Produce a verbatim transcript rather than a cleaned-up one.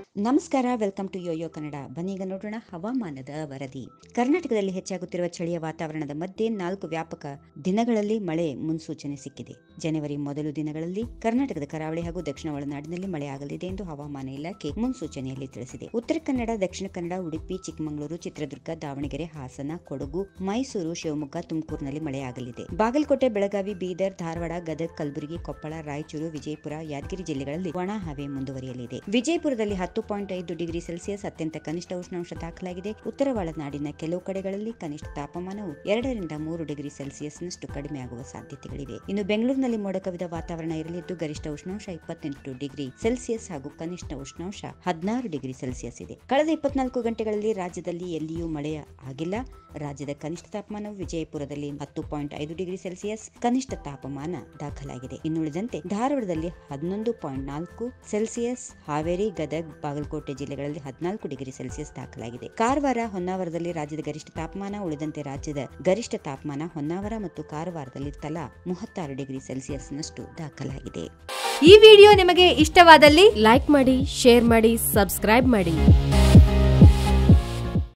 ನಮಸ್ಕಾರ, welcome to yoyo Kannada. ಬನ್ನೀಗ ನೋಡೋಣ ಹವಾಮಾನದ ವರದಿ. ಕರ್ನಾಟಕದಲ್ಲಿ ಹೆಚ್ಚಾಗುತ್ತಿರುವ ಚಳಿಯ ವಾತಾವರಣದ ಮಧ್ಯೆ ನಾಲ್ಕು ವ್ಯಾಪಕ ದಿನಗಳಲ್ಲಿ ಮಳೆ ಮುನ್ಸೂಚನೆ ಸಿಕ್ಕಿದೆ. ಜನವರಿ ಮೊದಲು ದಿನಗಳಲ್ಲಿ ಕರ್ನಾಟಕದ ಕರಾವಳಿ ಹಾಗೂ ದಕ್ಷಿಣ ಒಳನಾಡಿನಲ್ಲಿ ಮಳೆ ಆಗಲಿದೆ ಎಂದು ಹವಾಮಾನ ಇಲಾಖೆ ಮುನ್ಸೂಚನೆಯಲ್ಲಿ ತಿಳಿಸಿದೆ. ಉತ್ತರ ಕನ್ನಡ, ದಕ್ಷಿಣ ಕನ್ನಡ, ಉಡುಪಿ, ಚಿಕ್ಕಮಗಳೂರು, ಚಿತ್ರದುರ್ಗ, ದಾವಣಗೆರೆ, ಹಾಸನ, ಕೊಡಗು, ಮೈಸೂರು, ಶಿವಮೊಗ್ಗ, ತುಮಕೂರಿನಲ್ಲಿ ಮಳೆಯಾಗಲಿದೆ. ಬಾಗಲಕೋಟೆ, ಬೆಳಗಾವಿ, ಬೀದರ್, ಧಾರವಾಡ, ಗದಗ, ಕಲಬುರಗಿ, ಕೊಪ್ಪಳ, ರಾಯಚೂರು, ವಿಜಯಪುರ, ಯಾದಗಿರಿ ಜಿಲ್ಲೆಗಳಲ್ಲಿ ಒಣ ಹವೆ ಮುಂದುವರಿಯಲಿದೆ. ವಿಜಯಪುರದಲ್ಲಿ ಹತ್ತು ಪಾಯಿಂಟ್ ಐದು ಡಿಗ್ರಿ ಸೆಲ್ಸಿಯಸ್ ಅತ್ಯಂತ ಕನಿಷ್ಠ ಉಷ್ಣಾಂಶ ದಾಖಲಾಗಿದೆ. ಉತ್ತರ ಒಳನಾಡಿನ ಕೆಲವು ಕಡೆಗಳಲ್ಲಿ ಕನಿಷ್ಠ ತಾಪಮಾನವು ಎರಡರಿಂದ ಮೂರು ಡಿಗ್ರಿ ಸೆಲ್ಸಿಯಸ್ನಷ್ಟು ಕಡಿಮೆಯಾಗುವ ಸಾಧ್ಯತೆಗಳಿವೆ. ಇನ್ನು ಬೆಂಗಳೂರಿನಲ್ಲಿ ಮೋಡ ಕವಿದ ವಾತಾವರಣ ಇರಲಿದ್ದು ಗರಿಷ್ಠ ಉಷ್ಣಾಂಶ ಇಪ್ಪತ್ತೆಂಟು ಡಿಗ್ರಿ ಸೆಲ್ಸಿಯಸ್ ಹಾಗೂ ಕನಿಷ್ಠ ಉಷ್ಣಾಂಶ ಹದಿನಾರು ಡಿಗ್ರಿ ಸೆಲ್ಸಿಯಸ್ ಇದೆ. ಕಳೆದ ಇಪ್ಪತ್ನಾಲ್ಕು ಗಂಟೆಗಳಲ್ಲಿ ರಾಜ್ಯದಲ್ಲಿ ಎಲ್ಲಿಯೂ ಮಳೆ ಆಗಿಲ್ಲ. ರಾಜ್ಯದ ಕನಿಷ್ಠ ತಾಪಮಾನವು ವಿಜಯಪುರದಲ್ಲಿ ಹತ್ತು ಪಾಯಿಂಟ್ ಐದು ಡಿಗ್ರಿ ಸೆಲ್ಸಿಯಸ್ ಕನಿಷ್ಠ ತಾಪಮಾನ ದಾಖಲಾಗಿದೆ. ಇನ್ನುಳಿದಂತೆ ಧಾರವಾಡದಲ್ಲಿ ಹನ್ನೊಂದು ಪಾಯಿಂಟ್ ನಾಲ್ಕು ಸೆಲ್ಸಿಯಸ್, ಹಾವೇರಿ, ಗದಗ, ಬಾಗಲಕೋಟೆ ಜಿಲ್ಲೆಗಳಲ್ಲಿ ಹದಿನಾಲ್ಕು ಡಿಗ್ರಿ ಸೆಲ್ಸಿಯಸ್ ದಾಖಲಾಗಿದೆ. ಕಾರವಾರ, ಹೊನ್ನಾವರದಲ್ಲಿ ರಾಜ್ಯದ ಗರಿಷ್ಠ ತಾಪಮಾನ, ಉಳಿದಂತೆ ರಾಜ್ಯದ ಗರಿಷ್ಠ ತಾಪಮಾನ ಹೊನ್ನಾವರ ಮತ್ತು ಕಾರವಾರದಲ್ಲಿ ತಲಾ ಮೂವತ್ತಾರು ಡಿಗ್ರಿ ಸೆಲ್ಸಿಯಸ್ನಷ್ಟು ದಾಖಲಾಗಿದೆ. ಈ ವಿಡಿಯೋ ನಿಮಗೆ ಇಷ್ಟವಾದಲ್ಲಿ ಲೈಕ್ ಮಾಡಿ, ಶೇರ್ ಮಾಡಿ, ಸಬ್ಸ್ಕ್ರೈಬ್ ಮಾಡಿ.